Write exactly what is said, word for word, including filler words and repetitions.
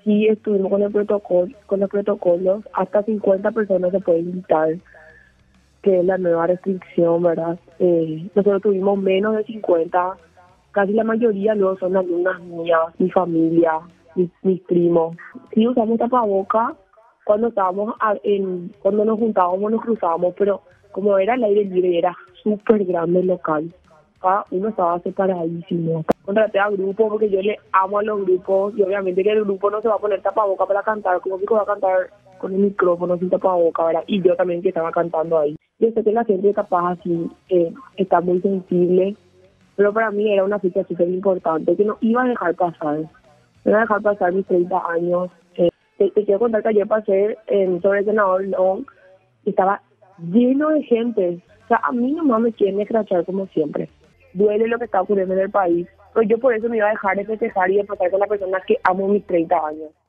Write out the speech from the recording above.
sí estuvimos con el protocolo, con los protocolos, hasta cincuenta personas se puede invitar, que es la nueva restricción, ¿verdad? Eh, nosotros tuvimos menos de cincuenta, casi la mayoría luego son alumnas mías, mi familia, mis, mis primos. Sí usamos tapaboca cuando estábamos a- en, cuando nos juntábamos, nos cruzábamos, pero como era el aire libre y era súper grande el local, cada uno estaba separadísimo. Contraté a grupos porque yo le amo a los grupos y obviamente que el grupo no se va a poner tapaboca para cantar, como que va a cantar con el micrófono sin tapaboca, ¿verdad? Y yo también que estaba cantando ahí. Yo sé que la gente capaz así eh, está muy sensible, pero para mí era una fecha súper importante que no iba a dejar pasar. No iba a dejar pasar mis treinta años. Eh, te, te quiero contar que ayer pasé en sobre el senador Long y estaba lleno de gente. O sea, a mí nomás me quieren escrachar como siempre. Duele lo que está ocurriendo en el país, pero yo por eso me iba a dejar de festejar y de pasar con la persona que amo mis treinta años.